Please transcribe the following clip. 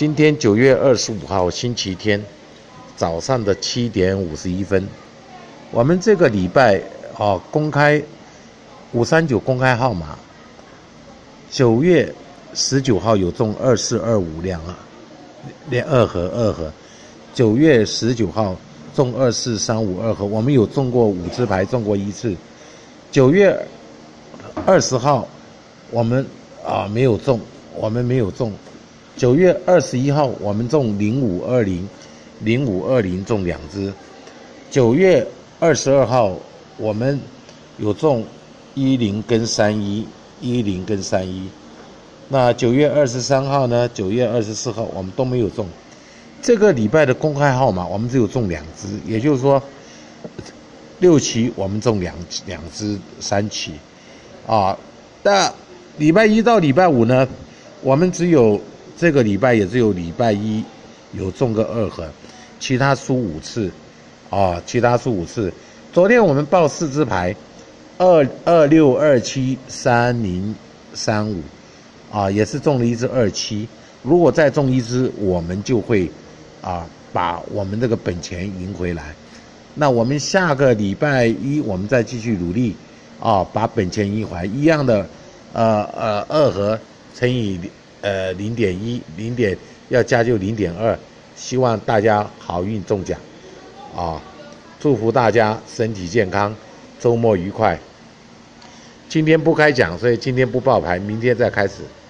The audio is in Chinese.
今天9月25号星期天早上的7点51分，我们这个礼拜公开539公开号码，9月19号有中2425二盒，9月19号中24352盒，我们有中过5支牌，中过1次。9月20号我们没有中，9月21号我们中0520中2支。9月22号我们有中10跟31。那9月23号呢？9月24号我们都没有中。这个礼拜的公开号码我们只有中2支，也就是说6期我们中2支3期那礼拜1到礼拜5呢，我们这个礼拜也只有礼拜1有中个2盒，其他输5次昨天我们报4支牌26273035也是中了1支27，如果再中1支，我们就会把我们这个本钱赢回来。那我们下个礼拜1我们再继续努力把本钱赢回来，一样的2盒乘以0.1要加就0.2，希望大家好运中奖祝福大家身体健康，周末愉快。今天不开奖，所以今天不报牌，明天再开始。